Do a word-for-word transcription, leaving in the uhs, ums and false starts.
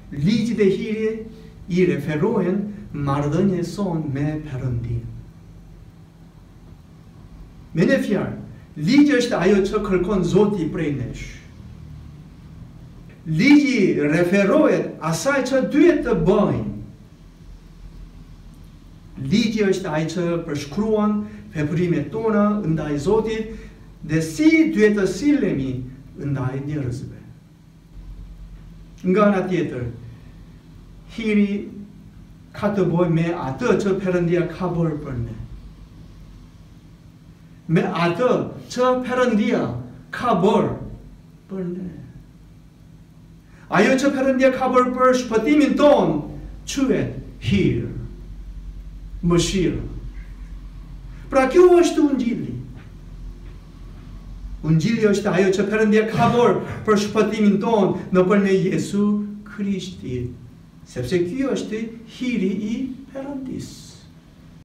Ligji dhe hiri i referohen marrëdhënie son me Perëndin. Me në fjalë, ligji është ajo që kërkon Zoti prej nesh. Ligji referohet asaj që duhet të bëjmë. Ligji është ai që përshkruan veprimet tona ndaj Zotit dhe si duhet të sillemi ndaj njerëzve. Nga ana tjetër, hiri ka të bëjë me atë që Perëndia ka bërë për ne. Me atë që Perëndia ka bërë për ne. Ajo që Perëndia ka bërë për shpëtimin ton quhet hir, mëshirë. Pra kjo është Ungjilli. Ungjilli është ajo që Perëndia ka bërë për shpëtimin ton nëpër në Jesu Krishtin, sepse ky është hiri i Perëndisë.